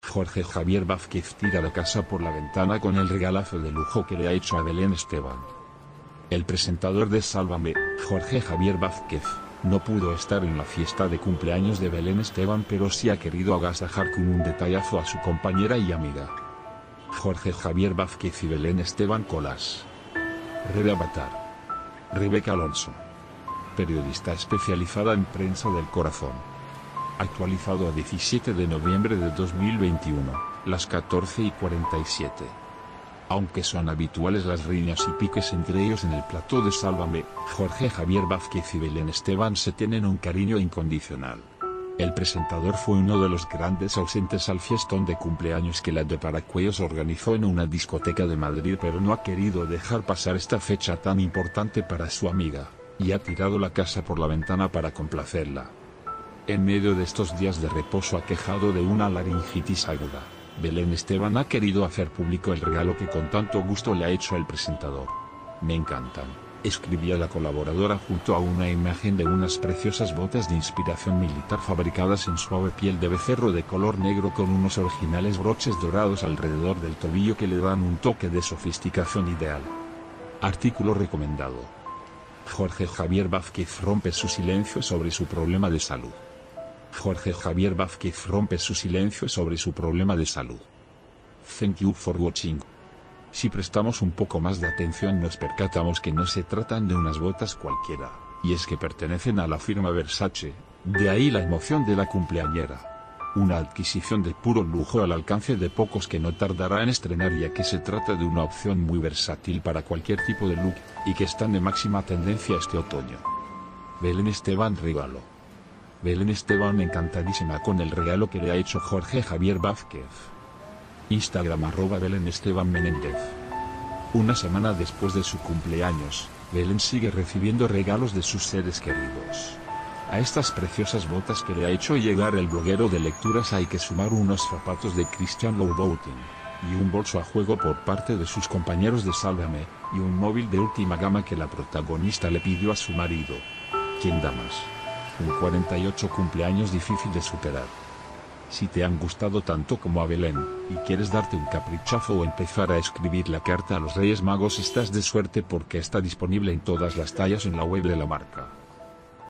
Jorge Javier Vázquez tira la casa por la ventana con el regalazo de lujo que le ha hecho a Belén Esteban. El presentador de Sálvame, Jorge Javier Vázquez, no pudo estar en la fiesta de cumpleaños de Belén Esteban, pero sí ha querido agasajar con un detallazo a su compañera y amiga. Jorge Javier Vázquez y Belén Esteban Colas. Rebe Avatar. Rebeca Alonso. Periodista especializada en prensa del corazón. Actualizado a 17 de noviembre de 2021, las 14:47. Aunque son habituales las riñas y piques entre ellos en el plató de Sálvame, Jorge Javier Vázquez y Belén Esteban se tienen un cariño incondicional. El presentador fue uno de los grandes ausentes al fiestón de cumpleaños que la de Paracuellos organizó en una discoteca de Madrid, pero no ha querido dejar pasar esta fecha tan importante para su amiga, y ha tirado la casa por la ventana para complacerla. En medio de estos días de reposo aquejado de una laringitis aguda, Belén Esteban ha querido hacer público el regalo que con tanto gusto le ha hecho el presentador. Me encantan, escribía la colaboradora junto a una imagen de unas preciosas botas de inspiración militar fabricadas en suave piel de becerro de color negro con unos originales broches dorados alrededor del tobillo que le dan un toque de sofisticación ideal. Artículo recomendado. Jorge Javier Vázquez rompe su silencio sobre su problema de salud. Jorge Javier Vázquez rompe su silencio sobre su problema de salud. Thank you for watching. Si prestamos un poco más de atención nos percatamos que no se tratan de unas botas cualquiera, y es que pertenecen a la firma Versace, de ahí la emoción de la cumpleañera. Una adquisición de puro lujo al alcance de pocos que no tardará en estrenar, ya que se trata de una opción muy versátil para cualquier tipo de look, y que están de máxima tendencia este otoño. Belén Esteban regalo. Belén Esteban encantadísima con el regalo que le ha hecho Jorge Javier Vázquez. Instagram @Belén Esteban Menéndez. Una semana después de su cumpleaños, Belén sigue recibiendo regalos de sus seres queridos. A estas preciosas botas que le ha hecho llegar el bloguero de lecturas hay que sumar unos zapatos de Christian Louboutin, y un bolso a juego por parte de sus compañeros de Sálvame, y un móvil de última gama que la protagonista le pidió a su marido. ¿Quién da más? Un 48 cumpleaños difícil de superar. Si te han gustado tanto como a Belén, y quieres darte un caprichazo o empezar a escribir la carta a los Reyes Magos, estás de suerte porque está disponible en todas las tallas en la web de la marca.